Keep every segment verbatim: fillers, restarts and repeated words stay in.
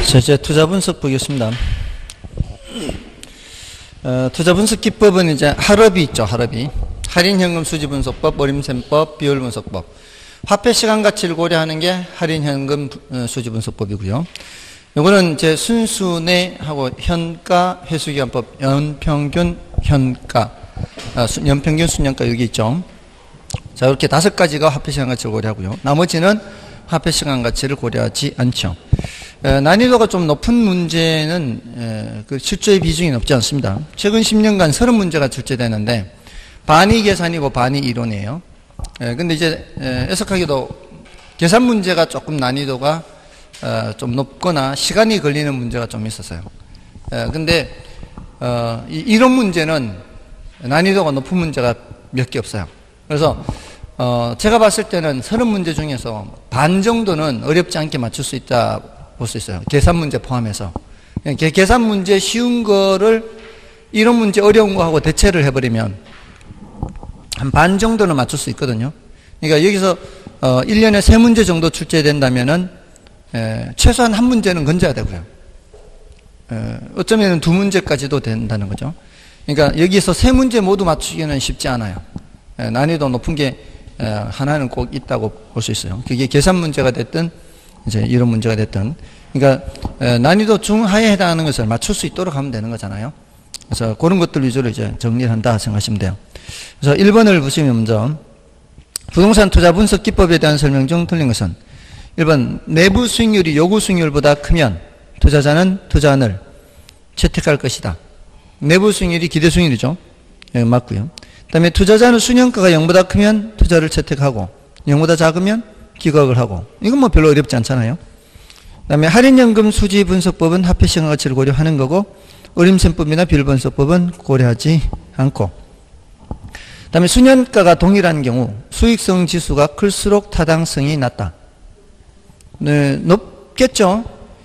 자, 이제 투자 분석 보겠습니다. 어, 투자 분석 기법은 이제 할업이 있죠, 할업이. 할인현금 수지 분석법, 어림셈법, 비율 분석법. 화폐 시간 가치를 고려하는 게 할인현금 수지 분석법이고요. 이거는 이제 순수내하고 현가 회수기간법, 연평균 현가, 아, 연평균 순현가 여기 있죠. 자, 이렇게 다섯 가지가 화폐 시간 가치를 고려하고요. 나머지는 화폐 시간 가치를 고려하지 않죠. 에, 난이도가 좀 높은 문제는 에, 그 실조의 비중이 높지 않습니다. 최근 십 년간 서른 문제가 출제되는데 반이 계산이고 반이 이론이에요. 에, 근데 이제 에, 애석하게도 계산 문제가 조금 난이도가 어, 좀 높거나 시간이 걸리는 문제가 좀 있었어요. 에, 근데 어, 이, 이론 문제는 난이도가 높은 문제가 몇 개 없어요. 그래서 어, 제가 봤을 때는 서른 문제 중에서 반 정도는 어렵지 않게 맞출 수 있다 볼 수 있어요. 계산 문제 포함해서. 계산 문제 쉬운 거를 이론 문제 어려운 거 하고 대체를 해버리면 한 반 정도는 맞출 수 있거든요. 그러니까 여기서 어, 일 년에 세 문제 정도 출제된다면은 에, 최소한 한 문제는 건져야 되고요. 에, 어쩌면 두 문제까지도 된다는 거죠. 그러니까 여기서 세 문제 모두 맞추기는 쉽지 않아요. 에, 난이도 높은 게 에, 하나는 꼭 있다고 볼 수 있어요. 그게 계산 문제가 됐든 이제 이런 문제가 됐든, 그러니까 에, 난이도 중하에 해당하는 것을 맞출 수 있도록 하면 되는 거잖아요. 그래서 그런 것들 위주로 이제 정리를 한다 생각하시면 돼요. 그래서 일 번을 보시면 먼저 부동산 투자 분석 기법에 대한 설명 중 틀린 것은 일 번 내부 수익률이 요구 수익률보다 크면 투자자는 투자안을 채택할 것이다. 내부 수익률이 기대 수익률이죠. 예, 맞고요. 그 다음에 투자자는 수년가가 영보다 크면 투자를 채택하고 영보다 작으면 기각을 하고, 이건 뭐 별로 어렵지 않잖아요. 그 다음에 할인연금 수지 분석법은 화폐 시간 가치를 고려하는 거고 어림셈법이나 비율 분석법은 고려하지 않고, 그 다음에 수년가가 동일한 경우 수익성 지수가 클수록 타당성이 낮다. 네, 높겠죠.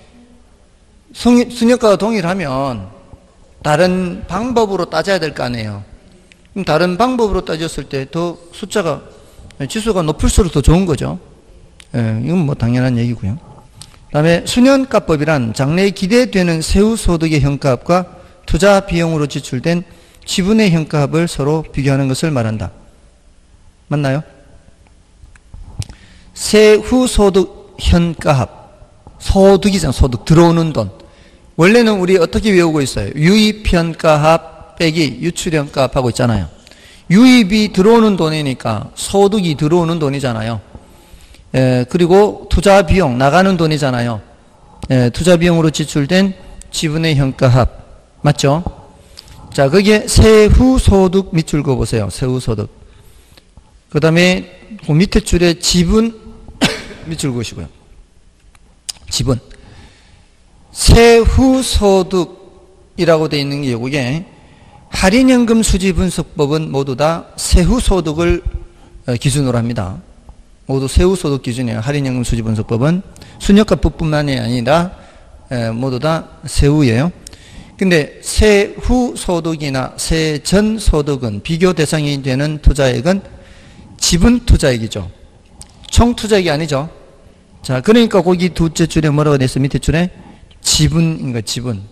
수년가가 동일하면 다른 방법으로 따져야 될 거 아니에요. 그럼 다른 방법으로 따졌을 때 더 숫자가, 지수가 높을수록 더 좋은 거죠. 예, 이건 뭐 당연한 얘기고요. 그 다음에 수년가법이란 장래에 기대되는 세후 소득의 현가합과 투자 비용으로 지출된 지분의 현가합을 서로 비교하는 것을 말한다. 맞나요? 세후 소득 현가합. 소득이잖아, 소득. 들어오는 돈. 원래는 우리 어떻게 외우고 있어요? 유입 현가합 빼기 유출 현가합 하고 있잖아요. 유입이 들어오는 돈이니까 소득이 들어오는 돈이잖아요. 에, 그리고 투자 비용, 나가는 돈이잖아요. 에, 투자 비용으로 지출된 지분의 현가합. 맞죠? 자, 거기에 세후 소득 밑줄 그어보세요. 세후 소득. 그 다음에 그 밑에 줄에 지분 밑줄 그으시고요. 지분. 세후 소득이라고 되어 있는 게 이게 할인연금 수지 분석법은 모두 다 세후 소득을 기준으로 합니다. 모두 세후 소득 기준이에요. 할인연금 수지 분석법은 순역가법뿐만이 아니라 모두 다 세후예요. 근데 세후 소득이나 세전 소득은 비교 대상이 되는 투자액은 지분 투자액이죠. 총 투자액이 아니죠. 자, 그러니까 거기 두째 줄에 뭐라고 되어 있어? 밑에 줄에 지분인 거, 지분.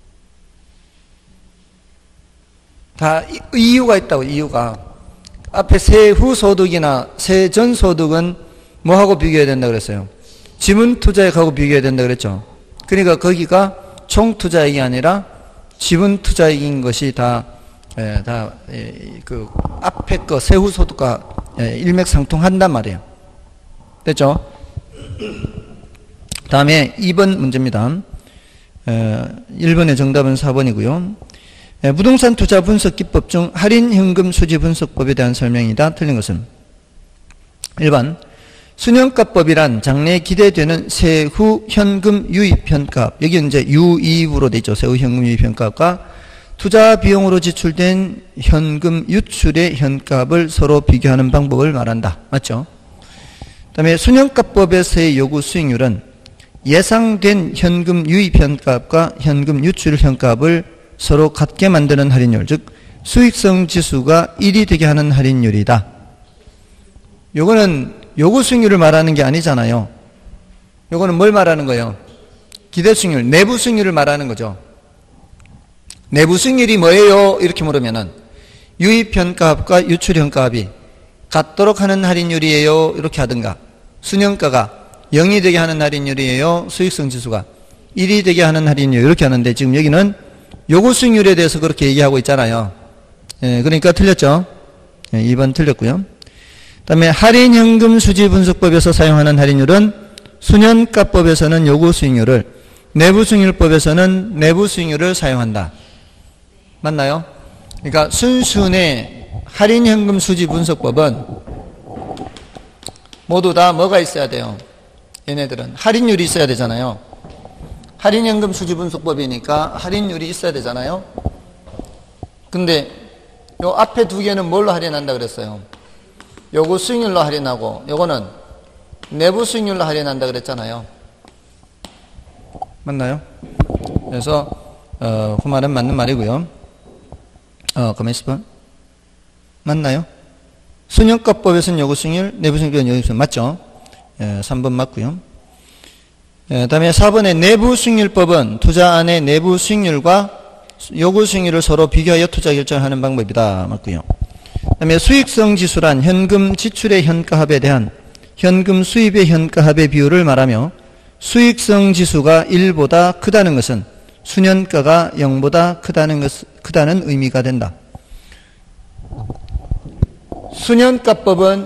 다 이유가 있다고, 이유가. 앞에 세후 소득이나 세전 소득은 뭐하고 비교해야 된다 그랬어요? 지분 투자액하고 비교해야 된다 그랬죠. 그러니까 거기가 총 투자액이 아니라 지분 투자액인 것이 다, 예, 다, 예, 그, 앞에 거 세후 소득과 예, 일맥상통한단 말이에요. 됐죠? 다음에 이 번 문제입니다. 에, 일 번의 정답은 사 번이고요. 에, 부동산 투자 분석 기법 중 할인 현금 수지 분석법에 대한 설명이다. 틀린 것은 일 번 수년가법이란 장래에 기대되는 세후 현금 유입 현가합, 여기 이제 유이입으로 되어 있죠. 세후 현금 유입 현가합과 투자 비용으로 지출된 현금 유출의 현가합을 서로 비교하는 방법을 말한다. 맞죠? 그 다음에 수년가법에서의 요구 수익률은 예상된 현금 유입 현가합과 현금 유출 현가합을 서로 같게 만드는 할인율, 즉 수익성 지수가 일이 되게 하는 할인율이다. 요거는 요구 수익률을 말하는 게 아니잖아요. 요거는 뭘 말하는 거예요? 기대 수익률, 내부 수익률을 말하는 거죠. 내부 수익률이 뭐예요? 이렇게 물으면은 유입현가합과 유출현가합이 같도록 하는 할인율이에요. 이렇게 하든가, 순현가가 영이 되게 하는 할인율이에요. 수익성 지수가 일이 되게 하는 할인율, 이렇게 하는데 지금 여기는 요구 수익률에 대해서 그렇게 얘기하고 있잖아요. 예, 그러니까 틀렸죠. 예, 이 번 틀렸고요. 그 다음에 할인현금 수지분석법에서 사용하는 할인율은 순현가법에서는 요구 수익률을, 내부 수익률법에서는 내부 수익률을 사용한다. 맞나요? 그러니까 순순의 할인현금 수지분석법은 모두 다 뭐가 있어야 돼요? 얘네들은 할인율이 있어야 되잖아요. 할인현금 수지분석법이니까 할인율이 있어야 되잖아요. 근데 요 앞에 두 개는 뭘로 할인한다 그랬어요? 요거 수익률로 할인하고 요거는 내부 수익률로 할인한다 그랬잖아요. 맞나요? 그래서 어, 그 말은 맞는 말이고요. 어, 가만히 있어봐. 맞나요? 순현가법에서는 요구 수익률, 내부 수익률은 요구 수익률 맞죠? 예, 삼 번 맞고요. 예, 다음에 사 번의 내부 수익률법은 투자안의 내부 수익률과 요구 수익률을 서로 비교하여 투자 결정을 하는 방법이다. 맞고요. 다음에 수익성 지수란 현금 지출의 현가합에 대한 현금 수입의 현가합의 비율을 말하며 수익성 지수가 일보다 크다는 것은 순현가가 영보다 크다는 것, 크다는 의미가 된다. 순현가법은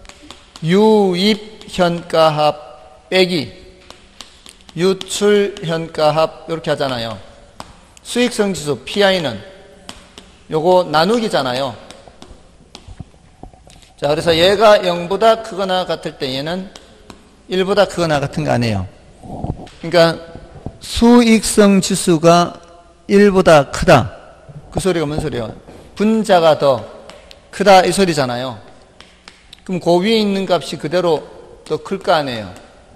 유입현가합 빼기 유출현가합 이렇게 하잖아요. 수익성 지수 피아이는 요거 나누기잖아요. 자, 그래서 얘가 영보다 크거나 같을 때 얘는 일보다 크거나 같은 거 아니에요. 그러니까 수익성 지수가 일보다 크다. 그 소리가 뭔 소리예요? 분자가 더 크다 이 소리잖아요. 그럼 그 위에 있는 값이 그대로 더 클 거 아니에요.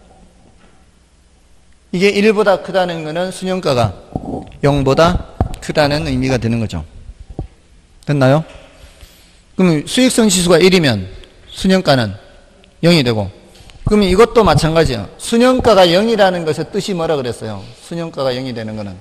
이게 일보다 크다는 거는 순현가가 영보다 크다는 의미가 되는 거죠. 됐나요? 그럼 수익성 지수가 일이면 순현가는 영이 되고, 그러면 이것도 마찬가지예요. 순현가가 영이라는 것의 뜻이 뭐라 그랬어요? 순현가가 영이 되는 거는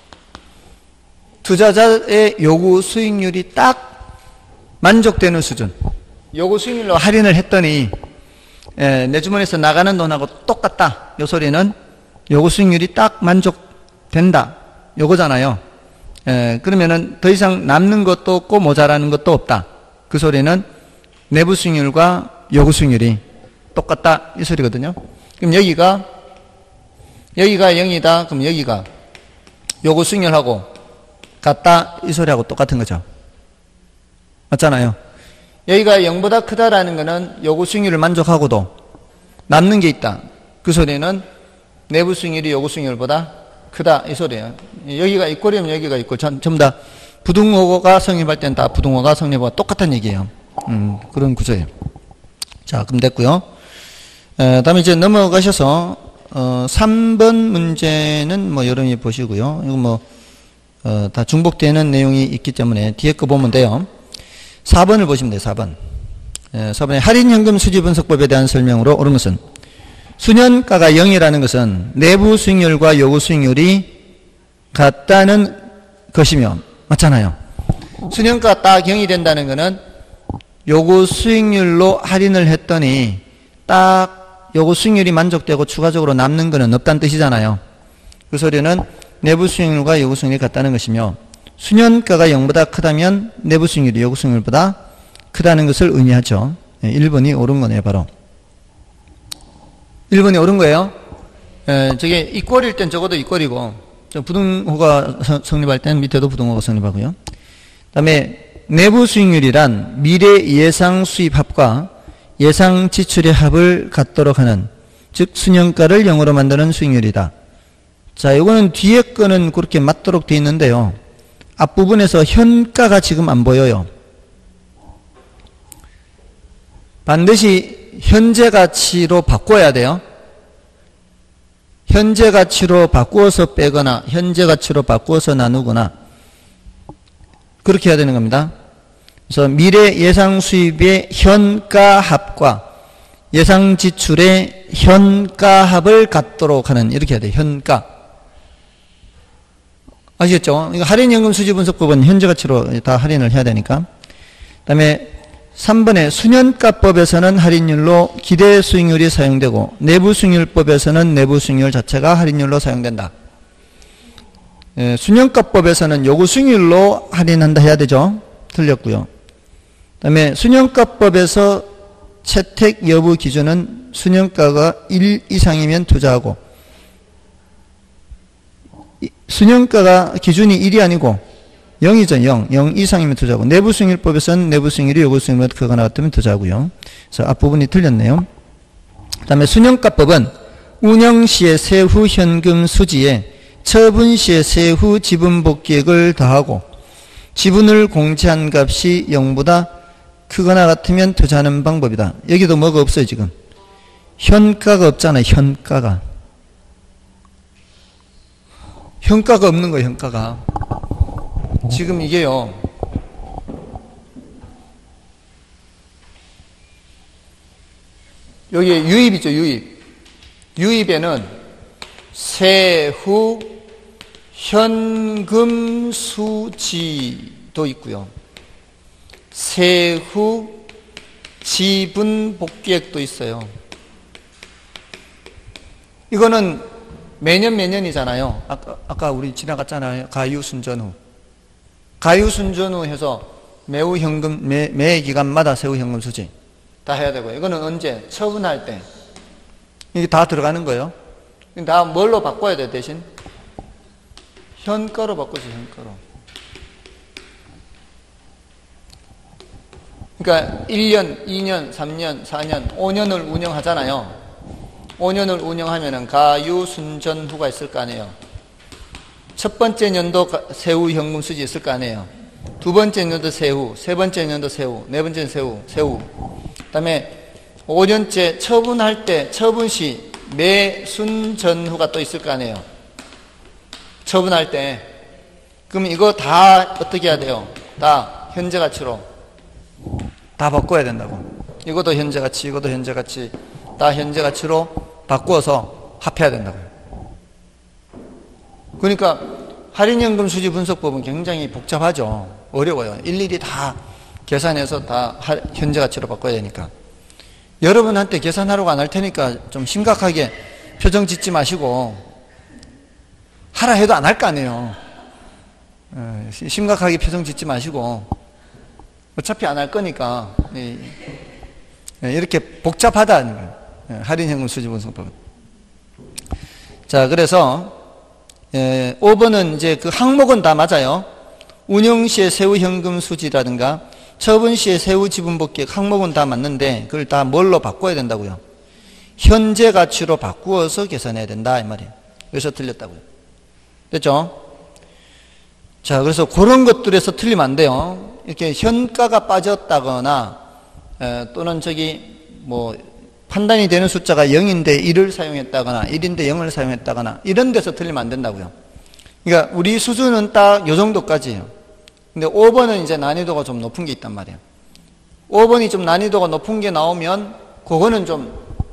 투자자의 요구 수익률이 딱 만족되는 수준. 요구 수익률로 할인을 했더니 에, 내 주머니에서 나가는 돈하고 똑같다. 요 소리는 요구 수익률이 딱 만족된다. 요거잖아요. 에, 그러면은 더 이상 남는 것도 없고 모자라는 것도 없다. 그 소리는 내부 수익률과 요구 수익률이 똑같다. 이 소리거든요. 그럼 여기가, 여기가 영이다. 그럼 여기가 요구 수익률하고 같다. 이 소리하고 똑같은 거죠. 맞잖아요. 여기가 영보다 크다라는 거는 요구 수익률을 만족하고도 남는 게 있다. 그 소리는 내부 수익률이 요구 수익률보다 크다. 이 소리예요. 여기가 이꼴이면 여기가 이꼴. 전부 다 부등호가 성립할 때는 다 부등호가 성립과 똑같은 얘기예요. 음, 그런 구조예요. 자, 그럼 됐고요. 에, 다음에 이제 넘어가셔서 어, 삼 번 문제는 뭐 여러분이 보시고요. 이거 뭐 어, 다 중복되는 내용이 있기 때문에 뒤에 거 보면 돼요. 사 번을 보시면 돼요. 사 번. 에, 사 번에 할인현금 수지분석법에 대한 설명으로 옳은 것은 순현가가 영이라는 것은 내부 수익률과 요구 수익률이 같다는 것이며, 맞잖아요. 순현가가 딱 영이 된다는 것은 요구 수익률로 할인을 했더니 딱 요구 수익률이 만족되고 추가적으로 남는 것은 없다는 뜻이잖아요. 그 소리는 내부 수익률과 요구 수익률이 같다는 것이며, 순현가가 영보다 크다면 내부 수익률이 요구 수익률보다 크다는 것을 의미하죠. 일 번이 옳은 거네요, 바로. 일 번이 옳은 거예요. 에, 저게 이꼴일 땐 적어도 이꼴이고, 부등호가 성립할 땐 밑에도 부등호가 성립하고요. 그 다음에 내부 수익률이란 미래 예상 수입 합과 예상 지출의 합을 갖도록 하는, 즉 순현가를 영으로 만드는 수익률이다. 자, 이거는 뒤에 거는 그렇게 맞도록 되어 있는데요. 앞부분에서 현가가 지금 안 보여요. 반드시 현재 가치로 바꿔야 돼요. 현재 가치로 바꾸어서 빼거나 현재 가치로 바꾸어서 나누거나 그렇게 해야 되는 겁니다. 그래서 미래 예상 수입의 현가합과 예상 지출의 현가합을 갖도록 하는, 이렇게 해야 돼요. 현가. 아시겠죠? 이거 할인연금 수지분석법은 현재 가치로 다 할인을 해야 되니까. 그 다음에 삼 번에 수년가법에서는 할인율로 기대 수익률이 사용되고 내부 수익률법에서는 내부 수익률 자체가 할인율로 사용된다. 예, 수년가법에서는 요구 수익률로 할인한다 해야 되죠. 틀렸고요. 그 다음에 수년가법에서 채택 여부 기준은 수년가가 일 이상이면 투자하고, 수년가가 기준이 일이 아니고 영이죠. 영. 영 이상이면 투자하고, 내부 수익률법에서는 내부 수익률이 요구 수익률보다 크거나 같으면 투자하고요. 그래서 앞부분이 틀렸네요. 그 다음에 수년가법은 운영 시의 세후 현금 수지에 처분 시의 세후 지분 복귀액을 더하고 지분을 공제한 값이 영보다 크거나 같으면 투자하는 방법이다. 여기도 뭐가 없어요, 지금. 현가가 없잖아요, 현가가. 현가가 없는 거예요, 현가가. 지금 이게요, 여기 유입이죠, 유입. 유입에는 세후 현금 수지도 있고요. 세후 지분 복귀액도 있어요. 이거는 매년 매년이잖아요. 아까, 아까 우리 지나갔잖아요. 가유순전후. 가유순전후 해서 매우 현금, 매, 매 기간마다 세후 현금 수지 다 해야 되고요. 이거는 언제? 처분할 때. 이게 다 들어가는 거예요. 다 뭘로 바꿔야 돼, 대신? 현가로 바꾸지, 현가로. 그러니까 일 년, 이 년, 삼 년, 사 년, 오 년을 운영하잖아요. 오 년을 운영하면은 가유순전후가 있을 거 아니에요. 첫 번째 년도 세후 현금 수지 있을 거 아니에요. 두 번째 년도 세후, 세 번째 년도 세후, 네 번째 세후, 세후. 그 다음에 오 년째 처분할 때, 처분 시 매순전후가 또 있을 거 아니에요. 처분할 때. 그럼 이거 다 어떻게 해야 돼요? 다 현재 가치로 다 바꿔야 된다고. 이것도 현재 가치, 이것도 현재 가치, 다 현재 가치로 바꾸어서 합해야 된다고요. 그러니까 할인연금 수지 분석법은 굉장히 복잡하죠. 어려워요. 일일이 다 계산해서 다 현재 가치로 바꿔야 되니까. 여러분한테 계산하라고 안 할 테니까 좀 심각하게 표정 짓지 마시고, 하라 해도 안 할 거 아니에요. 심각하게 표정 짓지 마시고, 어차피 안 할 거니까. 이렇게 복잡하다는 거예요. 할인현금 수지분석법은. 자, 그래서 오 번은 이제 그 항목은 다 맞아요. 운영 시의 세후 현금 수지라든가 처분 시의 세후 지분 복귀액 항목은 다 맞는데 그걸 다 뭘로 바꿔야 된다고요? 현재 가치로 바꾸어서 계산해야 된다 이 말이에요. 그래서 틀렸다고요. 됐죠? 자, 그래서 그런 것들에서 틀리면 안 돼요. 이렇게 현가가 빠졌다거나 에, 또는 저기 뭐 판단이 되는 숫자가 영인데 일을 사용했다거나 일인데 영을 사용했다거나 이런 데서 틀리면 안 된다고요. 그러니까 우리 수준은 딱 요 정도까지예요. 근데 오 번은 이제 난이도가 좀 높은 게 있단 말이에요. 오 번이 좀 난이도가 높은 게 나오면 그거는 좀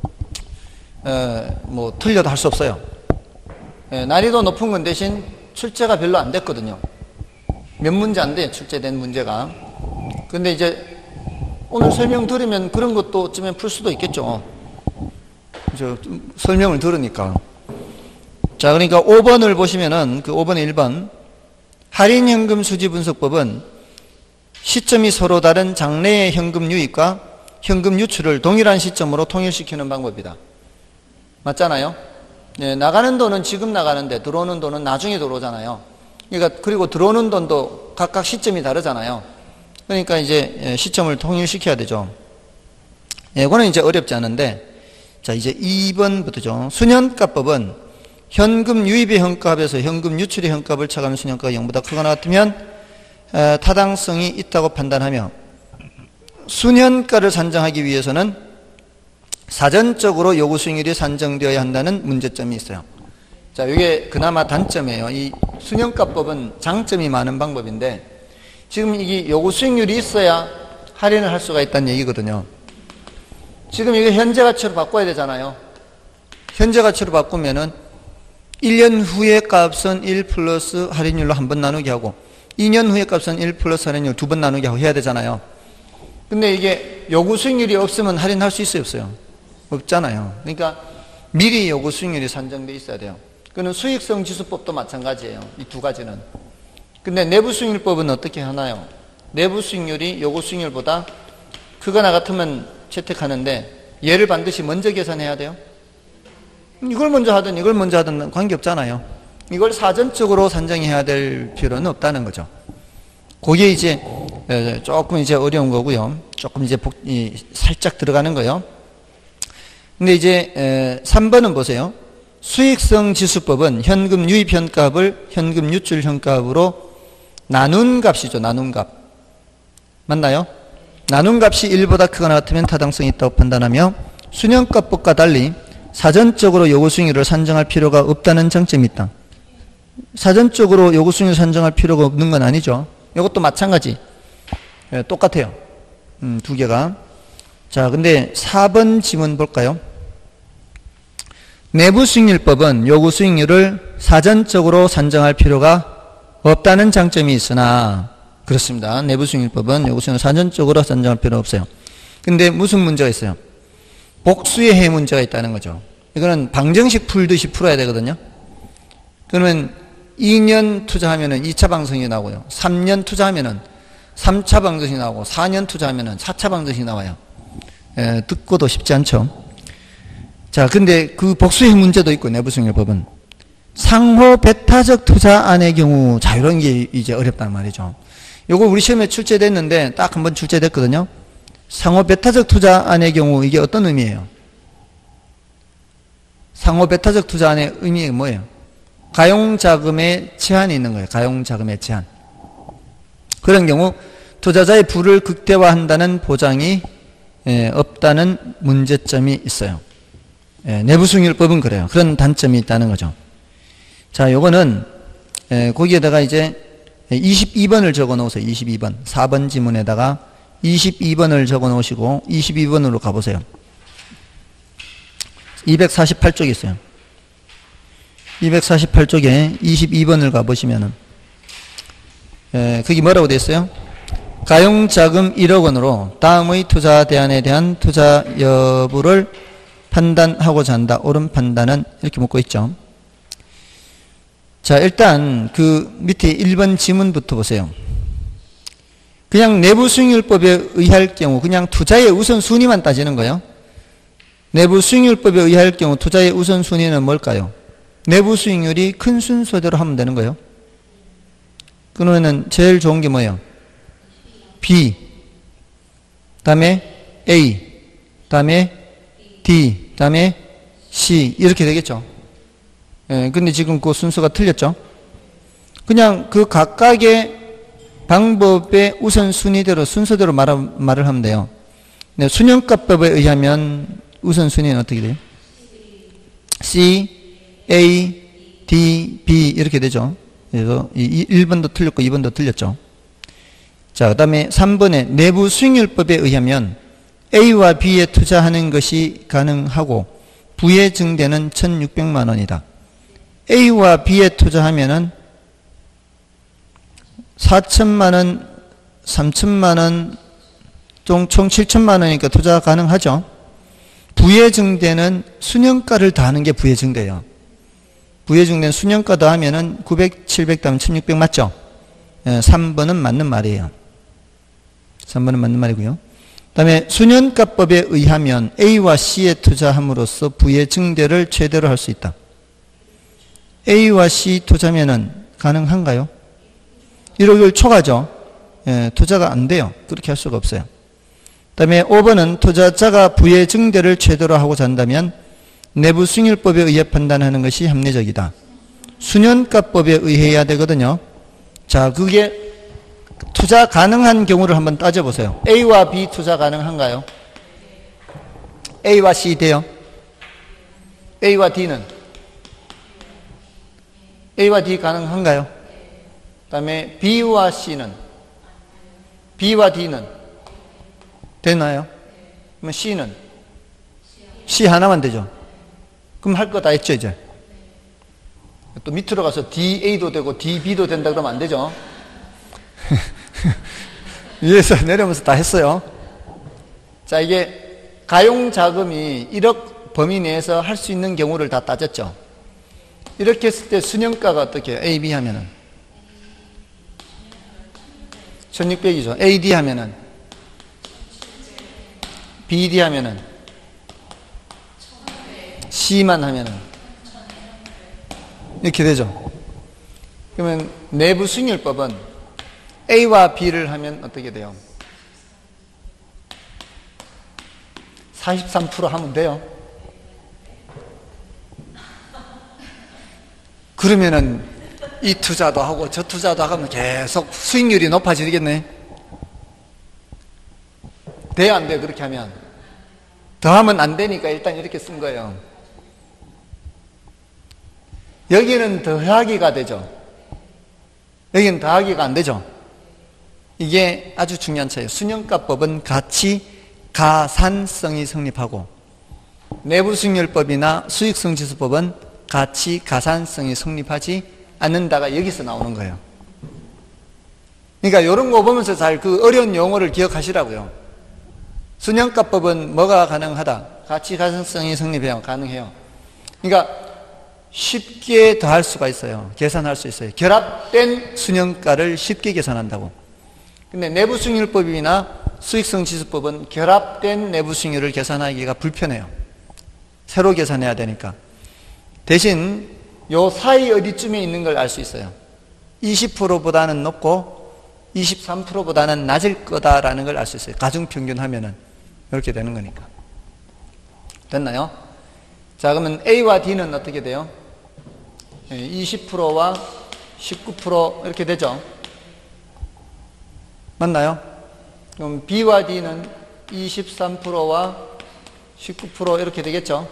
뭐 틀려도 할 수 없어요. 에, 난이도 높은 건 대신 출제가 별로 안 됐거든요. 몇 문제 안 돼요, 출제된 문제가. 근데 이제 오늘 설명 들으면 그런 것도 어쩌면 풀 수도 있겠죠. 저 설명을 들으니까. 자, 그러니까 오 번을 보시면은 그 오 번의 일 번 할인현금 수지분석법은 시점이 서로 다른 장래의 현금 유입과 현금 유출을 동일한 시점으로 통일시키는 방법이다. 맞잖아요? 네, 나가는 돈은 지금 나가는데 들어오는 돈은 나중에 들어오잖아요. 그러니까 그리고 들어오는 돈도 각각 시점이 다르잖아요. 그러니까 이제 시점을 통일시켜야 되죠. 예, 이거는 이제 어렵지 않은데, 자, 이제 이 번부터죠. 수년가법은 현금 유입의 현값에서 현금 유출의 현값을 차감하는 수년가가 영보다 크거나 같으면 타당성이 있다고 판단하며 수년가를 산정하기 위해서는 사전적으로 요구 수익률이 산정되어야 한다는 문제점이 있어요. 자, 이게 그나마 단점이에요. 이 수년가법은 장점이 많은 방법인데 지금 이게 요구 수익률이 있어야 할인을 할 수가 있다는 얘기거든요. 지금 이게 현재 가치로 바꿔야 되잖아요. 현재 가치로 바꾸면은 일 년 후의 값은 일 플러스 할인율로 한 번 나누기 하고 이 년 후의 값은 일 플러스 할인율 두 번 나누기 하고 해야 되잖아요. 근데 이게 요구 수익률이 없으면 할인할 수 있어요, 없어요? 없잖아요. 그러니까 미리 요구 수익률이 산정돼 있어야 돼요. 그는 수익성 지수법도 마찬가지예요. 이 두 가지는. 근데 내부 수익률법은 어떻게 하나요? 내부 수익률이 요구 수익률보다 크거나 같으면 채택하는데 얘를 반드시 먼저 계산해야 돼요. 이걸 먼저 하든 이걸 먼저 하든 관계없잖아요. 이걸 사전적으로 산정해야 될 필요는 없다는 거죠. 그게 이제 조금 이제 어려운 거고요. 조금 이제 복, 이, 살짝 들어가는 거요. 근데 이제 삼 번은 보세요. 수익성 지수법은 현금 유입 현값을 현금 유출 현값으로 나눈 값이죠. 나눈 값. 맞나요? 나눈 값이 일보다 크거나 같으면 타당성이 있다고 판단하며 순현값법과 달리 사전적으로 요구 수익률을 산정할 필요가 없다는 장점이 있다. 사전적으로 요구 수익률을 산정할 필요가 없는 건 아니죠. 이것도 마찬가지. 예, 똑같아요. 음, 두 개가. 자, 근데 사 번 지문 볼까요? 내부 수익률법은 요구 수익률을 사전적으로 산정할 필요가 없다는 장점이 있으나 그렇습니다. 내부 수익률법은 요구 수익률을 사전적으로 산정할 필요 없어요. 근데 무슨 문제가 있어요? 복수의 해 문제가 있다는 거죠. 이거는 방정식 풀듯이 풀어야 되거든요. 그러면 이 년 투자하면은 이 차 방정식이 나오고요. 삼 년 투자하면은 삼 차 방정식이 나오고 사 년 투자하면은 사 차 방정식이 나와요. 에, 듣고도 쉽지 않죠. 자, 근데 그 복수의 문제도 있고 내부 수익률법은 상호 배타적 투자안의 경우 자 이런 게 이제 어렵단 말이죠. 요거 우리 시험에 출제됐는데 딱 한 번 출제됐거든요. 상호 배타적 투자안의 경우 이게 어떤 의미예요? 상호 배타적 투자안의 의미가 뭐예요? 가용자금의 제한이 있는 거예요. 가용자금의 제한. 그런 경우 투자자의 부를 극대화한다는 보장이 예, 없다는 문제점이 있어요. 예, 내부 수익률법은 그래요. 그런 단점이 있다는 거죠. 자, 요거는 예, 거기에다가 이제 이십이 번을 적어 놓으세요. 이십이 번. 사 번 지문에다가 이십이 번을 적어 놓으시고 이십이 번으로 가보세요. 이백사십팔 쪽에 있어요. 이백사십팔 쪽에 이십이 번을 가보시면은 에, 거기 뭐라고 되어 있어요? 가용자금 일억 원으로 다음의 투자 대안에 대한 투자 여부를 판단하고자 한다. 옳은 판단은 이렇게 묻고 있죠. 자, 일단 그 밑에 일 번 지문부터 보세요. 그냥 내부 수익률법에 의할 경우 그냥 투자의 우선순위만 따지는 거예요. 내부 수익률법에 의할 경우 투자의 우선순위는 뭘까요? 내부 수익률이 큰 순서대로 하면 되는 거예요. 그러면은 제일 좋은 게 뭐예요? B, 다음에 A, 다음에 D, 다음에 C 이렇게 되겠죠. 예, 근데 지금 그 순서가 틀렸죠. 그냥 그 각각의 방법의 우선순위대로 순서대로 말, 말을 하면 돼요. 네, 순현값법에 의하면 우선순위는 어떻게 돼요? C, A, D, B 이렇게 되죠. 그래서 일 번도 틀렸고 이 번도 틀렸죠. 자, 그 다음에 삼 번에 내부 수익률법에 의하면 A와 B에 투자하는 것이 가능하고 부의 증대는 천육백만 원이다. A와 B에 투자하면은 사천만 원, 삼천만 원, 총 칠천만 원이니까 투자 가능하죠. 부의 증대는 순현가를 더하는 게 부의 증대예요. 부의 증대는 순현가 더하면은 구백, 칠백 더하면 천육백 맞죠? 예, 삼 번은 맞는 말이에요. 삼 번은 맞는 말이고요. 그 다음에 순현가법에 의하면 A와 C에 투자함으로써 부의 증대를 최대로 할 수 있다. A와 C 투자면은 가능한가요? 일억을 초과죠. 예, 투자가 안 돼요. 그렇게 할 수가 없어요. 그 다음에 오 번은 투자자가 부의 증대를 최대로 하고자 한다면 내부 수익률법에 의해 판단하는 것이 합리적이다. 순현가법에 의해야 되거든요. 자, 그게 투자 가능한 경우를 한번 따져보세요. A와 B 투자 가능한가요? A와 C 돼요? A와 D는? A와 D 가능한가요? 그 다음에 B와 C는? B와 D는? 되나요? 그러면 C는? C 하나만 되죠? 그럼 할 거 다 했죠, 이제? 또 밑으로 가서 디에이도 되고 디비도 된다 그러면 안 되죠. 위에서 내려오면서 다 했어요. 자, 이게 가용자금이 일억 범위 내에서 할 수 있는 경우를 다 따졌죠. 이렇게 했을 때 순영가가 어떻게 해요? 에이 비 하면은 천육백이죠. 에이 디 하면은 비 디 하면은 C만 하면은 이렇게 되죠. 그러면 내부 수익률법은 A와 B를 하면 어떻게 돼요? 사십삼 퍼센트 하면 돼요. 그러면은 이 투자도 하고 저 투자도 하면 계속 수익률이 높아지겠네. 돼요, 안 돼요? 그렇게 하면 더하면 안 되니까 일단 이렇게 쓴 거예요. 여기는 더하기가 되죠. 여기는 더하기가 안 되죠. 이게 아주 중요한 차이예요. 순영가법은 같이 가산성이 성립하고 내부 수익률법이나 수익성지수법은 같이 가산성이 성립하지 않는다가 여기서 나오는 거예요. 그러니까 이런 거 보면서 잘 그 어려운 용어를 기억하시라고요. 순영가법은 뭐가 가능하다? 같이 가산성이 성립해요. 가능해요. 그러니까 쉽게 더할 수가 있어요. 계산할 수 있어요. 결합된 순영가를 쉽게 계산한다고. 근데 내부 수익률법이나 수익성 지수법은 결합된 내부 수익률을 계산하기가 불편해요. 새로 계산해야 되니까. 대신 요 사이 어디쯤에 있는 걸 알 수 있어요. 이십 퍼센트보다는 높고 이십삼 퍼센트보다는 낮을 거다라는 걸 알 수 있어요. 가중평균 하면은 이렇게 되는 거니까. 됐나요? 자, 그러면 A와 D는 어떻게 돼요? 이십 퍼센트와 십구 퍼센트 이렇게 되죠. 맞나요? 그럼 B와 D는 이십삼 퍼센트와 십구 퍼센트 이렇게 되겠죠.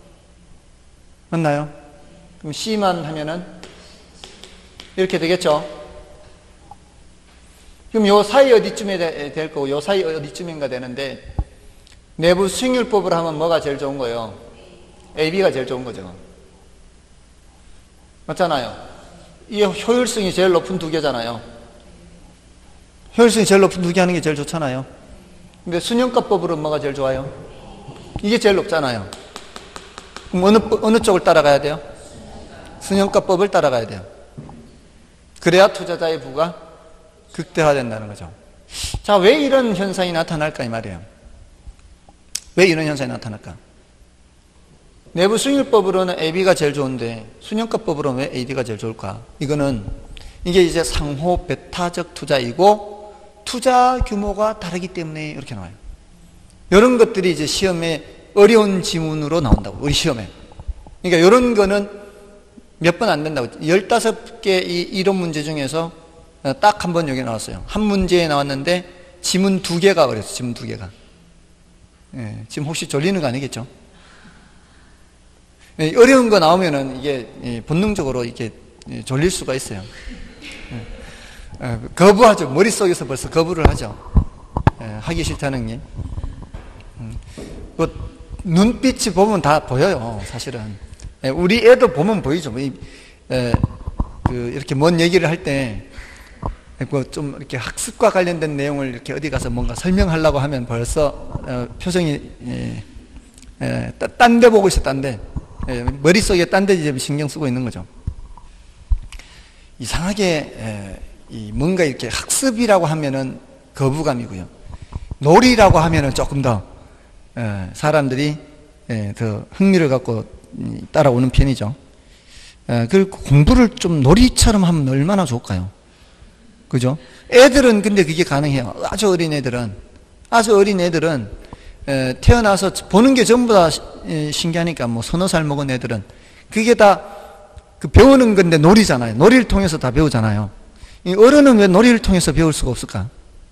맞나요? 그럼 C만 하면은 이렇게 되겠죠. 그럼 요 사이 어디쯤에 될 거고 요 사이 어디쯤인가 되는데 내부 수익률법을 하면 뭐가 제일 좋은 거예요? 에이 비가 제일 좋은 거죠. 맞잖아요. 이 효율성이 제일 높은 두 개잖아요. 효율성이 제일 높은 두 개 하는 게 제일 좋잖아요. 근데 순영가법으로 뭐가 제일 좋아요? 이게 제일 높잖아요. 그럼 어느, 어느 쪽을 따라가야 돼요? 순영가법을 따라가야 돼요. 그래야 투자자의 부가 극대화된다는 거죠. 자, 왜 이런 현상이 나타날까 이 말이에요. 왜 이런 현상이 나타날까? 내부 수익률법으로는 에이 비가 제일 좋은데 순영가법으로는 왜 에이 디가 제일 좋을까? 이거는 이게 이제 상호 배타적 투자이고 투자 규모가 다르기 때문에 이렇게 나와요. 이런 것들이 이제 시험에 어려운 지문으로 나온다고, 우리 시험에. 그러니까 이런 거는 몇 번 안 된다고. 열다섯 개 이 이론 문제 중에서 딱 한 번 여기 나왔어요. 한 문제에 나왔는데 지문 두 개가 그랬어요. 지문 두 개가. 예, 지금 혹시 졸리는 거 아니겠죠? 예, 어려운 거 나오면은 이게 예, 본능적으로 이렇게 예, 졸릴 수가 있어요. 예, 예, 거부하죠. 머릿속에서 벌써 거부를 하죠. 예, 하기 싫다는 게. 음, 그 눈빛이 보면 다 보여요. 사실은. 예, 우리 애도 보면 보이죠. 이, 예, 그 이렇게 뭔 얘기를 할 때 좀 이렇게 학습과 관련된 내용을 이렇게 어디 가서 뭔가 설명하려고 하면 벌써 어, 표정이 예, 예, 딴 데 보고 있어. 딴 데. 예, 머릿속에 딴 데 이제 신경 쓰고 있는 거죠. 이상하게 예, 이 뭔가 이렇게 학습이라고 하면은 거부감이고요. 놀이라고 하면은 조금 더 예, 사람들이 예, 더 흥미를 갖고 따라오는 편이죠. 예, 그리고 공부를 좀 놀이처럼 하면 얼마나 좋을까요? 그죠? 애들은 근데 그게 가능해요. 아주 어린 애들은 아주 어린 애들은 에, 태어나서 보는 게 전부 다 에, 신기하니까 뭐 서너 살 먹은 애들은 그게 다 그 배우는 건데 놀이잖아요. 놀이를 통해서 다 배우잖아요. 이 어른은 왜 놀이를 통해서 배울 수가 없을까?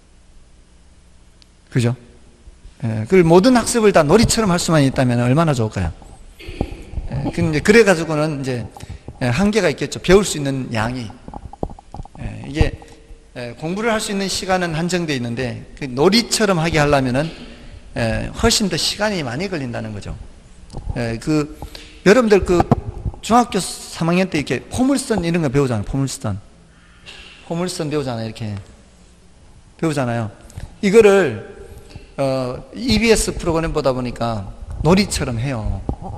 그죠? 에, 그 모든 학습을 다 놀이처럼 할 수만 있다면 얼마나 좋을까요? 에, 근데 그래 가지고는 이제 에, 한계가 있겠죠. 배울 수 있는 양이 에, 이게 에, 공부를 할 수 있는 시간은 한정되어 있는데 그 놀이처럼 하게 하려면은 에, 훨씬 더 시간이 많이 걸린다는 거죠. 에, 그 여러분들 그 중학교 삼 학년 때 이렇게 포물선 이런 거 배우잖아요. 포물선. 포물선 배우잖아요. 이렇게. 배우잖아요. 이거를, 어, 이비에스 프로그램 보다 보니까 놀이처럼 해요.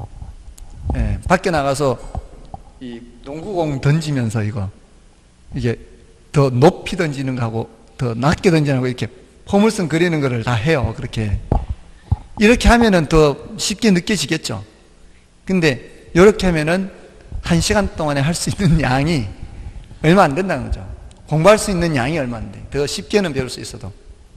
예, 밖에 나가서 이 농구공 던지면서 이거, 이게 더 높이 던지는 거하고 더 낮게 던지는 거하고 이렇게 포물선 그리는 거를 다 해요. 그렇게. 이렇게 하면은 더 쉽게 느껴지겠죠. 근데 이렇게 하면은 한 시간 동안에 할 수 있는 양이 얼마 안 된다는 거죠. 공부할 수 있는 양이 얼마 안 돼. 더 쉽게는 배울 수 있어도.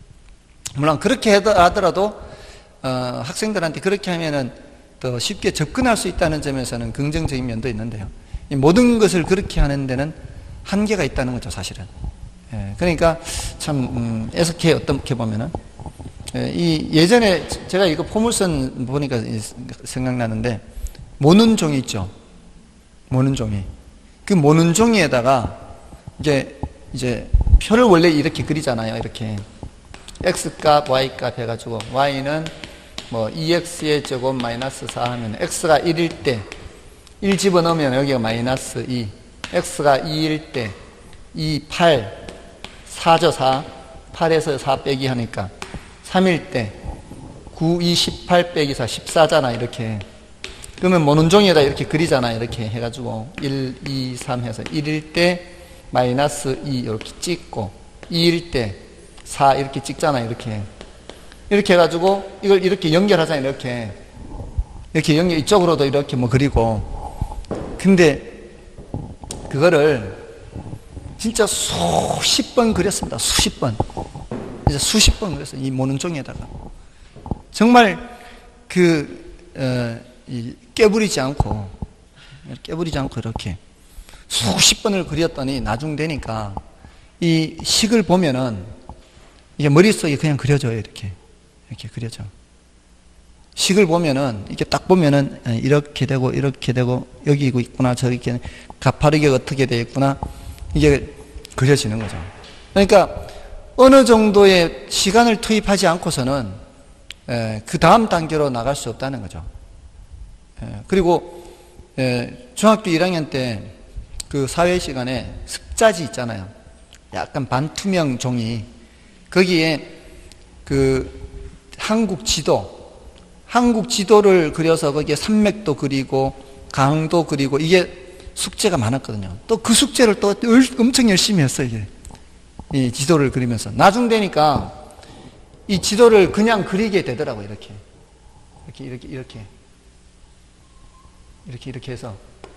물론 그렇게 하더라도 어, 학생들한테 그렇게 하면은 더 쉽게 접근할 수 있다는 점에서는 긍정적인 면도 있는데요. 이 모든 것을 그렇게 하는 데는 한계가 있다는 거죠, 사실은. 예, 그러니까 참 음, 애석해 어떻게 보면은 예, 이 예전에 제가 이거 포물선 보니까 생각나는데 모는 종이 있죠. 모는 종이. 그 모는 종이에다가 이제 이제 표를 원래 이렇게 그리잖아요. 이렇게 x값, y값 해가지고 y는 뭐 이엑스의 제곱 마이너스 사 하면 x가 일일 때 일 집어넣으면 여기가 마이너스 이, x가 이일 때 이, 팔, 사죠. 사. 팔에서 사 빼기 하니까 삼일 때 구, 이, 십팔 빼기 사, 십사잖아. 이렇게. 그러면 모눈종이에다 이렇게 그리잖아. 이렇게 해가지고 일, 이, 삼 해서 일일 때 마이너스 이 이렇게 찍고 이일 때 사 이렇게 찍잖아. 이렇게. 이렇게 해가지고 이걸 이렇게 연결하잖아. 이렇게. 이렇게 연결, 이쪽으로도 이렇게 뭐 그리고. 근데 그거를 진짜 수십 번 그렸습니다. 수십 번. 이제 수십 번 그렸어요. 이 모눈종이에다가. 정말 그, 어, 이 깨부리지 않고, 깨부리지 않고 이렇게 수십 번을 그렸더니 나중 되니까 이 식을 보면은 이게 머릿속에 그냥 그려져요. 이렇게. 이렇게 그려져. 식을 보면은 이렇게 딱 보면은 이렇게 되고 이렇게 되고 여기 있구나 저렇게 가파르게 어떻게 되어 있구나 이게 그려지는 거죠. 그러니까 어느 정도의 시간을 투입하지 않고서는 그 다음 단계로 나갈 수 없다는 거죠. 그리고 중학교 일 학년 때 그 사회 시간에 습자지 있잖아요. 약간 반투명 종이 거기에 그 한국 지도 한국 지도를 그려서 거기에 산맥도 그리고 강도 그리고 이게 숙제가 많았거든요. 또 그 숙제를 또 엄청 열심히 했어요. 이게 이 지도를 그리면서 나중 되니까 이 지도를 그냥 그리게 되더라고요. 이렇게 이렇게 이렇게 이렇게 이렇게 이렇게 해서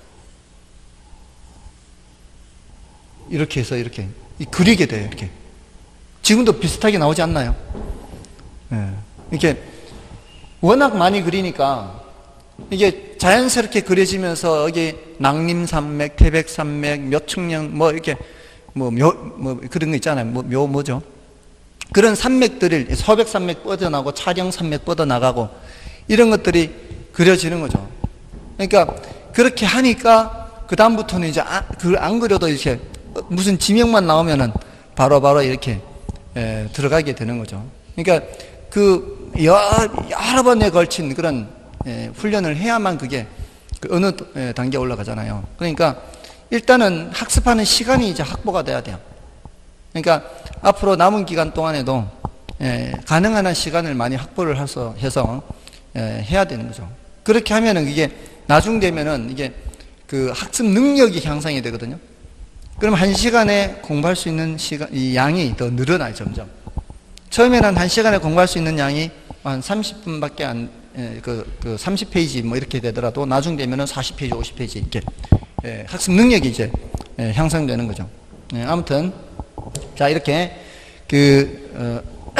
이렇게 해서 이렇게 그리게 돼요. 이렇게 지금도 비슷하게 나오지 않나요? 네. 이렇게 워낙 많이 그리니까 이게 자연스럽게 그려지면서 여기 낭림산맥, 태백산맥, 묘청령 뭐 이렇게 뭐 묘 뭐 그런 거 있잖아요. 뭐 묘 뭐죠? 그런 산맥들을 서백산맥 뻗어나고 차령산맥 뻗어나가고 이런 것들이 그려지는 거죠. 그러니까 그렇게 하니까 그 다음부터는 이제 그 안 그려도 이렇게 무슨 지명만 나오면은 바로바로 바로 이렇게 에, 들어가게 되는 거죠. 그러니까 그 여러 번에 걸친 그런 에, 훈련을 해야만 그게 그 어느 에, 단계에 올라가잖아요. 그러니까 일단은 학습하는 시간이 이제 확보가 돼야 돼요. 그러니까 앞으로 남은 기간 동안에도 에, 가능한 한 시간을 많이 확보를 해서, 해서 에, 해야 되는 거죠. 그렇게 하면은 이게 나중 되면은 이게 그 학습 능력이 향상이 되거든요. 그럼 한 시간에 공부할 수 있는 시간, 이 양이 더 늘어나요, 점점. 처음에는 한 시간에 공부할 수 있는 양이 한 삼십 분밖에 안, 예, 그, 그 삼십 페이지 뭐 이렇게 되더라도 나중 되면은 사십 페이지, 오십 페이지 이렇게, 예, 학습 능력이 이제, 예, 향상되는 거죠. 예, 아무튼, 자, 이렇게, 그, 어,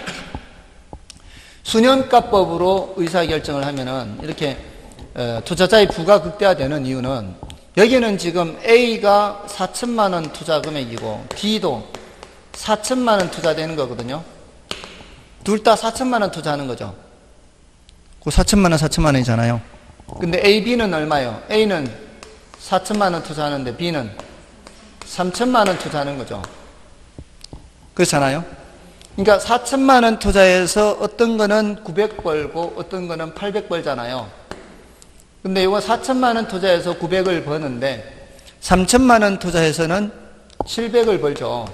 수년가법으로 의사결정을 하면은 이렇게, 어, 투자자의 부가 극대화되는 이유는 여기는 지금 A가 사천만 원 투자 금액이고 D도 사천만 원 투자되는 거거든요. 둘 다 사천만 원 투자하는 거죠. 그 사천만 원, 사천만 원이잖아요. 근데 A, B는 얼마예요? A는 사천만 원 투자하는데 B는 삼천만 원 투자하는 거죠. 그렇잖아요. 그러니까 사천만 원 투자해서 어떤 거는 구백 벌고 어떤 거는 팔백 벌잖아요. 근데 이거 사천만 원 투자해서 구백을 버는데 삼천만 원 투자해서는 칠백을 벌죠.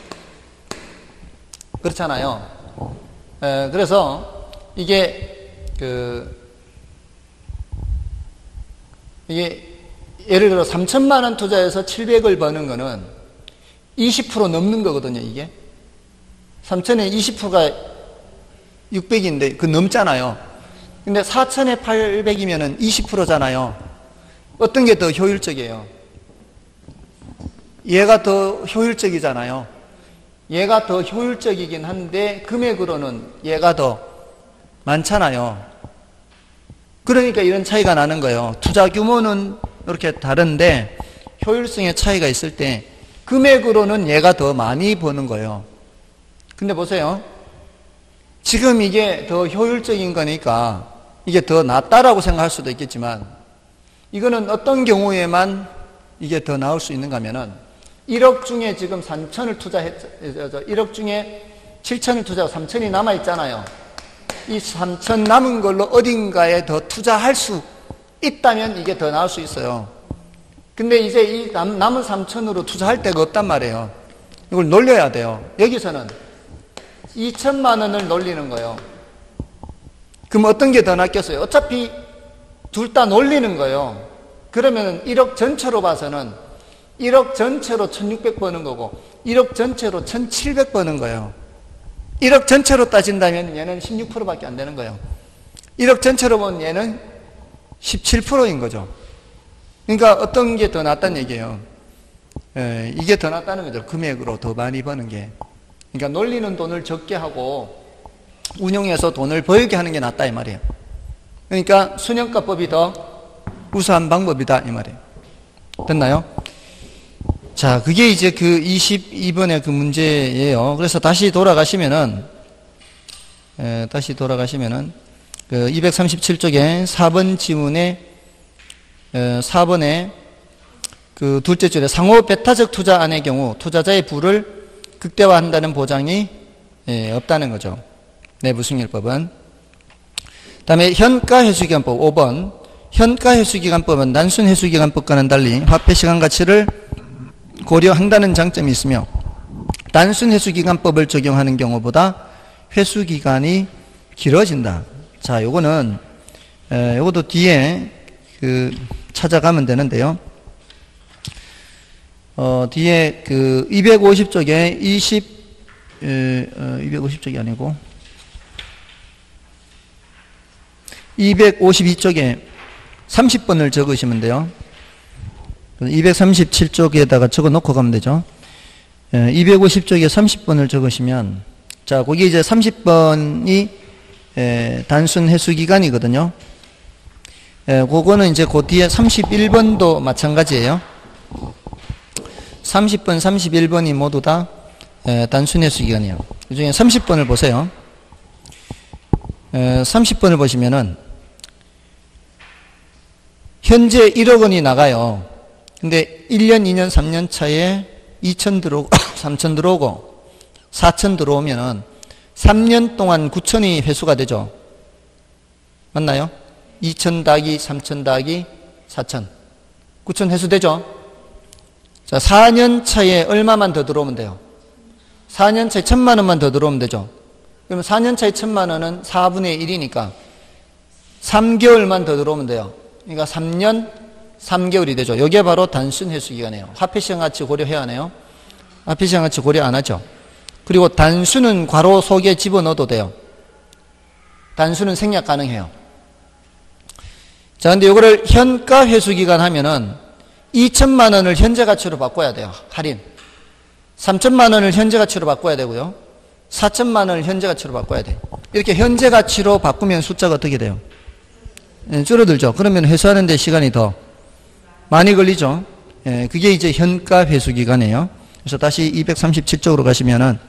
그렇잖아요. 에, 그래서 이게 그 이게 예를 들어 삼천만 원 투자해서 칠백을 버는 거는 이십 퍼센트 넘는 거거든요, 이게. 삼천에 이십 퍼센트가 육백인데 그 넘잖아요. 근데 사천에 팔백이면은 이십 퍼센트잖아요. 어떤 게 더 효율적이에요? 얘가 더 효율적이잖아요. 얘가 더 효율적이긴 한데 금액으로는 얘가 더 많잖아요. 그러니까 이런 차이가 나는 거예요. 투자 규모는 이렇게 다른데 효율성의 차이가 있을 때 금액으로는 얘가 더 많이 버는 거예요. 근데 보세요. 지금 이게 더 효율적인 거니까 이게 더 낫다라고 생각할 수도 있겠지만 이거는 어떤 경우에만 이게 더 나올 수 있는가 하면은 일억 중에 지금 삼천을 투자했, 일억 중에 칠천을 투자하고 삼천이 남아있잖아요. 이 삼천 남은 걸로 어딘가에 더 투자할 수 있다면 이게 더 나을 수 있어요. 근데 이제 이 남, 남은 삼천으로 투자할 데가 없단 말이에요. 이걸 놀려야 돼요. 여기서는 이천만 원을 놀리는 거예요. 그럼 어떤 게 더 낫겠어요? 어차피 둘 다 놀리는 거예요. 그러면 일억 전체로 봐서는 일억 전체로 천육백 버는 거고 일억 전체로 천칠백 버는 거예요. 일억 전체로 따진다면 얘는 십육 퍼센트밖에 안 되는 거예요. 일억 전체로 보면 얘는 십칠 퍼센트인 거죠. 그러니까 어떤 게 더 낫다는 얘기예요. 에, 이게 더 낫다는 거죠. 금액으로 더 많이 버는 게. 그러니까 놀리는 돈을 적게 하고 운용해서 돈을 벌게 하는 게 낫다 이 말이에요. 그러니까 순형가법이 더 우수한 방법이다 이 말이에요. 됐나요? 자, 그게 이제 그 이십이 번의 그 문제예요. 그래서 다시 돌아가시면은, 에, 다시 돌아가시면은, 그 이백삼십칠 쪽에 사 번 지문에, 에, 사 번에 그 둘째 줄에 상호 배타적 투자안의 경우 투자자의 부를 극대화한다는 보장이 에, 없다는 거죠. 내부승일법은. 그 다음에 현가회수기간법 오 번. 현가회수기간법은 단순 회수기간법과는 달리 화폐시간 가치를 고려한다는 장점이 있으며 단순 회수기간법을 적용하는 경우보다 회수기간이 길어진다. 자, 요거는 에, 요것도 뒤에 그 찾아가면 되는데요. 어, 뒤에 그 이백오십 쪽에 이십 에, 어, 이백오십 쪽이 아니고 이백오십이 쪽에 삼십 번을 적으시면 돼요. 이백삼십칠 쪽에다가 적어 놓고 가면 되죠. 이백오십 쪽에 삼십 번을 적으시면, 자, 거기 이제 삼십 번이 단순 회수기간이거든요. 그거는 이제 그 뒤에 삼십일 번도 마찬가지예요. 삼십 번, 삼십일 번이 모두 다 단순 회수기간이에요. 그 중에 삼십 번을 보세요. 삼십 번을 보시면은, 현재 일억 원이 나가요. 근데 일 년, 이 년, 삼 년 차에 이천 들어오고, 삼천 들어오고, 사천 들어오면은 삼 년 동안 구천이 회수가 되죠. 맞나요? 이천 더하기 삼천 더하기 사천. 구천 회수되죠? 자, 사 년 차에 얼마만 더 들어오면 돼요? 사 년 차에 천만 원만 더 들어오면 되죠? 그러면 사 년 차에 천만 원은 사분의 일이니까 삼 개월만 더 들어오면 돼요. 그러니까 삼 년 삼 개월이 되죠. 이게 바로 단순 회수기간이에요. 화폐시장 가치 고려해야 하네요. 화폐시장 가치 고려 안 하죠. 그리고 단순은 괄호 속에 집어넣어도 돼요. 단순은 생략 가능해요. 자, 근데 이거를 현가 회수기간 하면은 이천만 원을 현재 가치로 바꿔야 돼요. 할인. 삼천만 원을 현재 가치로 바꿔야 되고요. 사천만 원을 현재 가치로 바꿔야 돼요. 이렇게 현재 가치로 바꾸면 숫자가 어떻게 돼요? 예, 줄어들죠. 그러면 회수하는 데 시간이 더 많이 걸리죠. 예, 그게 이제 현가 회수기간이에요. 그래서 다시 이백삼십칠 쪽으로 가시면은,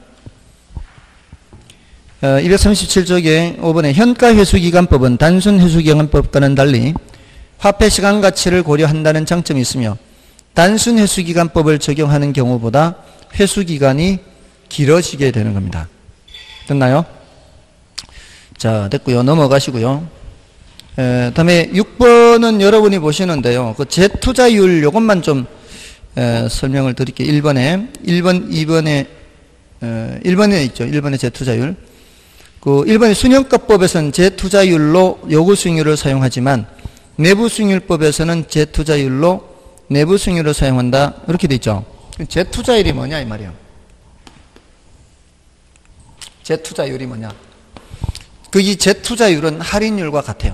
어, 이백삼십칠 쪽에 오 번에 현가 회수기간법은 단순 회수기간법과는 달리 화폐 시간 가치를 고려한다는 장점이 있으며 단순 회수기간법을 적용하는 경우보다 회수기간이 길어지게 되는 겁니다. 됐나요? 자, 됐고요. 넘어가시고요. 에, 다음에 육 번은 여러분이 보시는데요. 그 재투자율 요것만 좀 에, 설명을 드릴게요. 일 번에 일 번, 이 번에 에, 일 번에 있죠. 일 번에 재투자율. 그 일 번의 순형가법에서는 재투자율로 요구 수익률을 사용하지만 내부 수익률법에서는 재투자율로 내부 수익률을 사용한다. 이렇게 돼 있죠. 재투자율이 뭐냐 이 말이에요. 재투자율이 뭐냐? 그이 재투자율은 할인율과 같아요.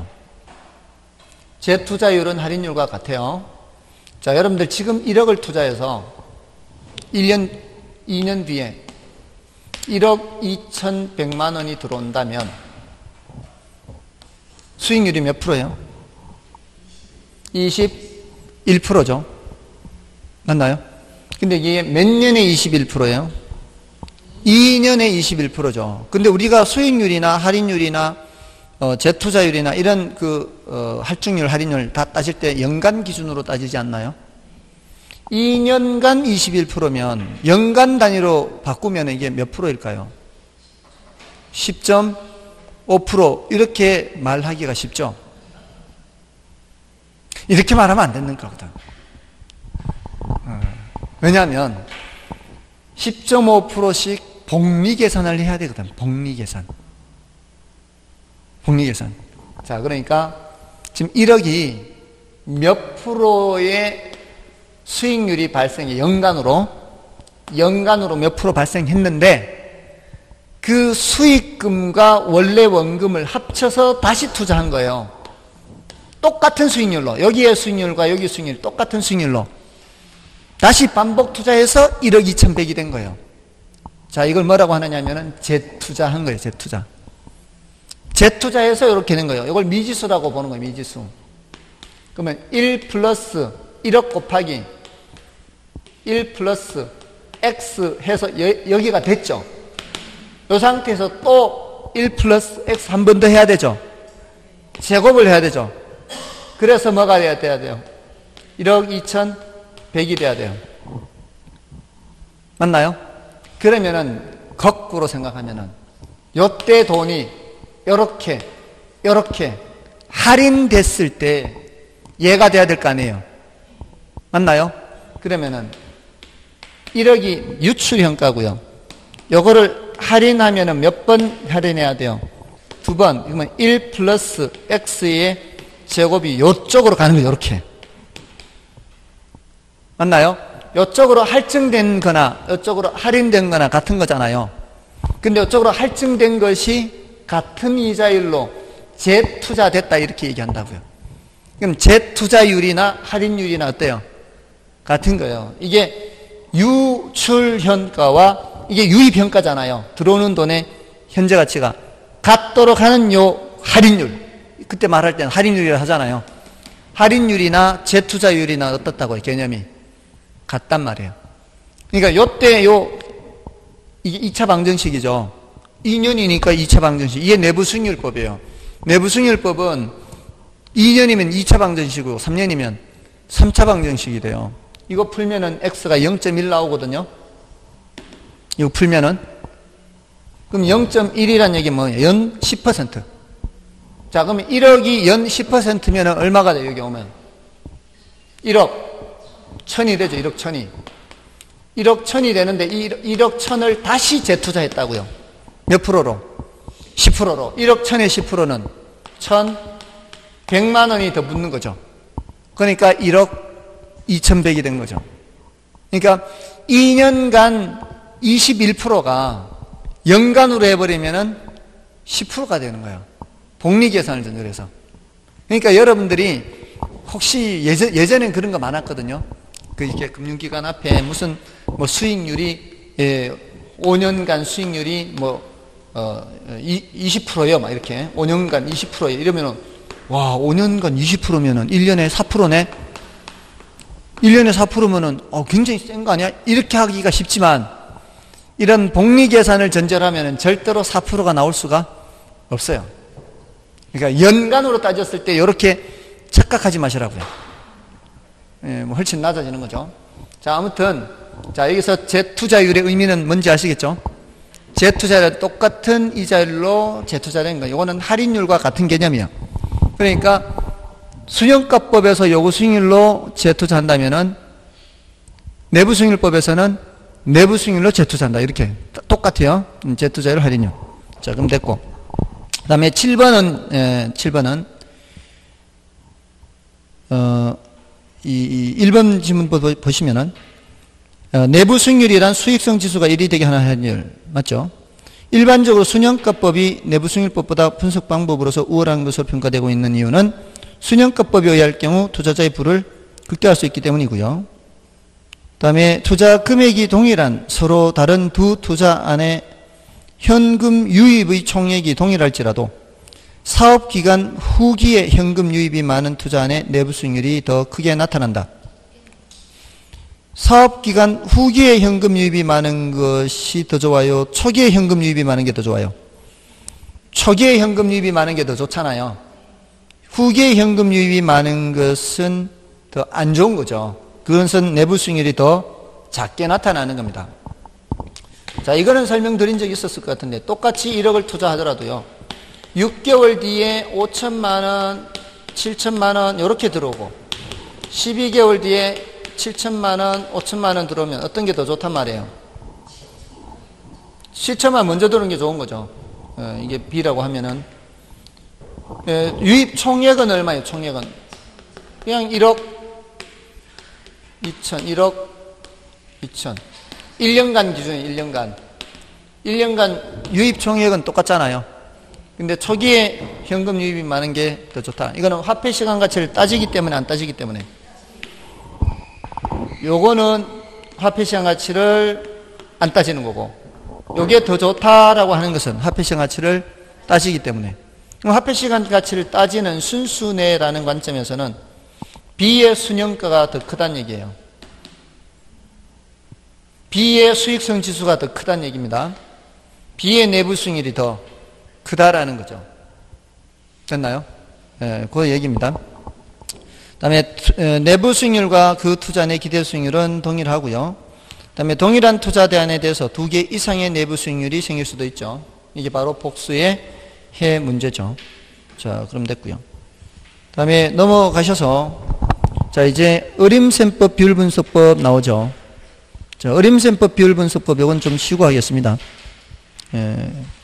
재투자율은 할인율과 같아요. 자, 여러분들 지금 일억을 투자해서 일 년, 이 년 뒤에 일억 이천백만 원이 들어온다면 수익률이 몇 프로예요? 이십일 퍼센트죠. 맞나요? 근데 이게 몇 년에 이십일 퍼센트예요? 이 년에 이십일 퍼센트죠. 근데 우리가 수익률이나 할인율이나 어, 재투자율이나 이런 그 어, 할증률, 할인율 다 따질 때 연간 기준으로 따지지 않나요? 이 년간 이십일 퍼센트면 연간 단위로 바꾸면 이게 몇 프로일까요? 십 점 오 퍼센트 이렇게 말하기가 쉽죠. 이렇게 말하면 안 되는 거거든. 어, 왜냐하면 십 점 오 퍼센트씩 복리 계산을 해야 되거든. 복리 계산. 복리 계산. 자, 그러니까 지금 일억이 몇 프로의 수익률이 발생해 연간으로 연간으로 몇 프로 발생했는데 그 수익금과 원래 원금을 합쳐서 다시 투자한 거예요. 똑같은 수익률로, 여기의 수익률과 여기 수익률 똑같은 수익률로 다시 반복 투자해서 일억 이천백이 된 거예요. 자, 이걸 뭐라고 하느냐면은 재투자한 거예요. 재투자. 재투자해서 이렇게 된 거예요. 이걸 미지수라고 보는 거예요. 미지수. 그러면 일 플러스 일억 곱하기 일 플러스 X 해서 여, 여기가 됐죠. 이 상태에서 또 일 플러스 X 한 번 더 해야 되죠. 제곱을 해야 되죠. 그래서 뭐가 돼야 돼요? 일억 이천백이 돼야 돼요. 맞나요? 그러면은 거꾸로 생각하면은 요때 돈이 요렇게 요렇게 할인됐을 때 얘가 돼야 될 거 아니에요. 맞나요? 그러면은 일억이 유출형가고요. 요거를 할인하면은 몇 번 할인해야 돼요? 두 번. 그러면 일 플러스 X의 제곱이 요쪽으로 가는 거예요. 요렇게. 맞나요? 요쪽으로 할증된 거나 요쪽으로 할인된 거나 같은 거잖아요. 근데 요쪽으로 할증된 것이 같은 이자율로 재투자됐다 이렇게 얘기한다고요. 그럼 재투자율이나 할인율이나 어때요? 같은 거예요. 이게 유출현가와 이게 유입현가잖아요. 들어오는 돈의 현재 가치가 같도록 하는 요 할인율. 그때 말할 때는 할인율이라 하잖아요. 할인율이나 재투자율이나 어떻다고요? 개념이 같단 말이에요. 그러니까 요때 요 이게 이 차 방정식이죠. 이 년이니까 이 차 방정식. 이게 내부 수익률법이에요. 내부 수익률법은 이 년이면 이 차 방정식이고 삼 년이면 삼 차 방정식이 돼요. 이거 풀면은 X가 영 점 일 나오거든요. 이거 풀면은 그럼 영 점 일이란 얘기 뭐예요? 연 십 퍼센트. 자, 그러면 일억이 연 십 퍼센트면 얼마가 돼요? 여기 오면 일억 천이 되죠. 일억 천이. 일억 천이 되는데 일억 천을 다시 재투자했다고요. 몇 프로로? 십 퍼센트로. 일억 천의 십 퍼센트는 천백만 원이 더 붙는 거죠. 그러니까 일억 이천백이 된 거죠. 그러니까 이 년간 이십일 퍼센트가 연간으로 해버리면은 십 퍼센트가 되는 거예요. 복리 계산을 전제해서. 그러니까 여러분들이 혹시 예전, 예전엔 그런 거 많았거든요. 그 이렇게 금융기관 앞에 무슨 뭐 수익률이 예, 오 년간 수익률이 뭐 어, 이십 퍼센트예요. 막 이렇게 오 년간 이십 퍼센트 이러면은 와, 오 년간 이십 퍼센트면은 일 년에 사 퍼센트네. 일 년에 사 퍼센트면은 어, 굉장히 센 거 아니야? 이렇게 하기가 쉽지만 이런 복리 계산을 전제로 하면은 절대로 사 퍼센트가 나올 수가 없어요. 그러니까 연간으로 따졌을 때 이렇게 착각하지 마시라고요. 예, 뭐 훨씬 낮아지는 거죠. 자, 아무튼 자, 여기서 재투자율의 의미는 뭔지 아시겠죠? 재투자율은 똑같은 이자율로 재투자된 거. 이거는 할인율과 같은 개념이에요. 그러니까 순형가법에서 요구 수익률로 재투자한다면은 내부 수익률법에서는 내부 수익률로 재투자한다. 이렇게 똑같아요. 재투자율 할인율. 자, 그럼 됐고. 그 다음에 칠 번은, 예, 칠 번은, 어, 이, 이 일 번 질문 보시면은, 어, 내부 수익률이란 수익성 지수가 일이 되게 하는 할인율. 맞죠? 일반적으로 순형가법이 내부 수익률법보다 분석 방법으로서 우월한 것으로 평가되고 있는 이유는 순형가법에 의할 경우 투자자의 부를 극대화할 수 있기 때문이고요. 그 다음에 투자 금액이 동일한 서로 다른 두 투자 안에 현금 유입의 총액이 동일할지라도 사업기간 후기에 현금 유입이 많은 투자 안에 내부 수익률이 더 크게 나타난다. 사업기간 후기에 현금 유입이 많은 것이 더 좋아요? 초기에 현금 유입이 많은 게 더 좋아요? 초기에 현금 유입이 많은 게 더 좋잖아요. 후기에 현금 유입이 많은 것은 더 안 좋은 거죠. 그것은 내부 수익률이 더 작게 나타나는 겁니다. 자, 이거는 설명드린 적이 있었을 것 같은데 똑같이 일억을 투자하더라도요. 육 개월 뒤에 오천만 원, 칠천만 원 이렇게 들어오고 십이 개월 뒤에 칠천만 원, 오천만 원 들어오면 어떤 게 더 좋단 말이에요? 칠천만 원 먼저 들어오는 게 좋은 거죠. 어, 이게 B라고 하면은 예, 유입 총액은 얼마예요? 총액은 그냥 일억 이천, 일억 이천 일 년간 기준이에요. 일 년간 일 년간 유입 총액은 똑같잖아요. 근데 초기에 현금 유입이 많은 게 더 좋다. 이거는 화폐 시간 가치를 따지기 때문에 안 따지기 때문에 요거는 화폐 시간 가치를 안 따지는 거고 요게 더 좋다라고 하는 것은 화폐 시간 가치를 따지기 때문에 그럼 화폐 시간 가치를 따지는 순수내라는 관점에서는 B의 순형가가 더 크다는 얘기예요. B의 수익성 지수가 더 크다는 얘기입니다. B의 내부 수익률이 더 크다라는 거죠. 됐나요? 예, 그 얘기입니다. 그 다음에 내부 수익률과 그 투자 내 기대 수익률은 동일하고요. 그 다음에 동일한 투자 대안에 대해서 두 개 이상의 내부 수익률이 생길 수도 있죠. 이게 바로 복수의 해 문제죠. 자, 그럼 됐고요. 그 다음에 넘어가셔서 자, 이제 어림셈법 비율분석법 나오죠. 자, 어림셈법 비율분석법 이건 좀 쉬고 하겠습니다. 예.